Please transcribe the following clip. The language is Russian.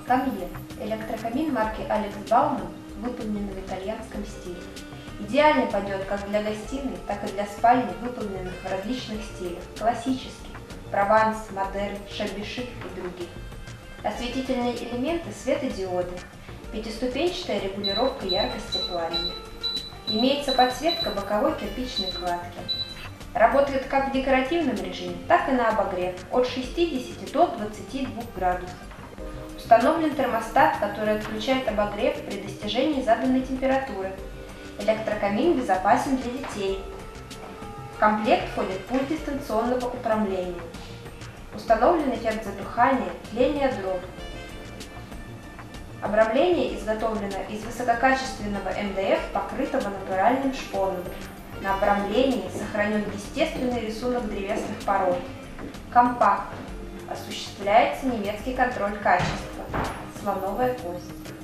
Камье – электрокамин марки Алекс Бауман, выполненный в итальянском стиле. Идеально пойдет как для гостиной, так и для спальни, выполненных в различных стилях – классический, прованс, модерн, шабби-шик и других. Осветительные элементы – светодиоды, пятиступенчатая регулировка яркости пламени. Имеется подсветка боковой кирпичной кладки. Работает как в декоративном режиме, так и на обогрев от 60 до 22 градусов. Установлен термостат, который отключает обогрев при достижении заданной температуры. Электрокамин безопасен для детей. В комплект входит пульт дистанционного управления. Установлен эффект затухания, тления дров. Обрамление изготовлено из высококачественного МДФ, покрытого натуральным шпоном. На обрамлении сохранен естественный рисунок древесных пород. Компактно. Осуществляется немецкий контроль качества. Слоновая кость.